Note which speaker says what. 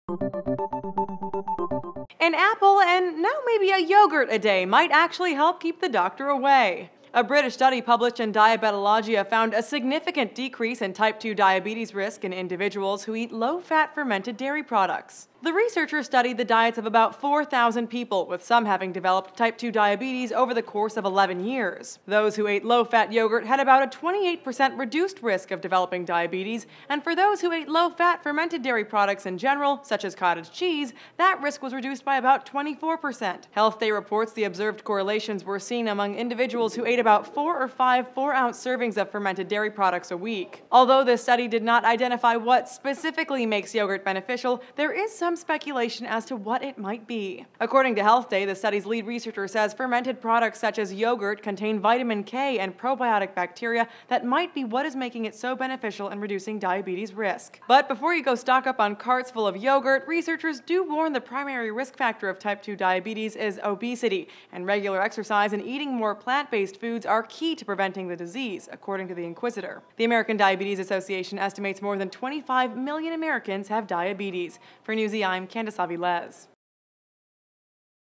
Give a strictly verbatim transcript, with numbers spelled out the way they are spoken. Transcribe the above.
Speaker 1: An apple and now maybe a yogurt a day might actually help keep the doctor away. A British study published in Diabetologia found a significant decrease in type two diabetes risk in individuals who eat low-fat fermented dairy products. The researchers studied the diets of about four thousand people, with some having developed type two diabetes over the course of eleven years. Those who ate low-fat yogurt had about a twenty-eight percent reduced risk of developing diabetes, and for those who ate low-fat fermented dairy products in general, such as cottage cheese, that risk was reduced by about twenty-four percent. Health Day reports the observed correlations were seen among individuals who ate about four or five four-ounce servings of fermented dairy products a week. Although this study did not identify what specifically makes yogurt beneficial, there is some speculation as to what it might be. According to Health Day, the study's lead researcher says fermented products such as yogurt contain vitamin K and probiotic bacteria that might be what is making it so beneficial in reducing diabetes risk. But before you go stock up on carts full of yogurt, researchers do warn the primary risk factor of type two diabetes is obesity, and regular exercise and eating more plant-based foods are key to preventing the disease, according to the Inquisitor. The American Diabetes Association estimates more than twenty-five million Americans have diabetes. For Newsy, I'm Candace Avilés.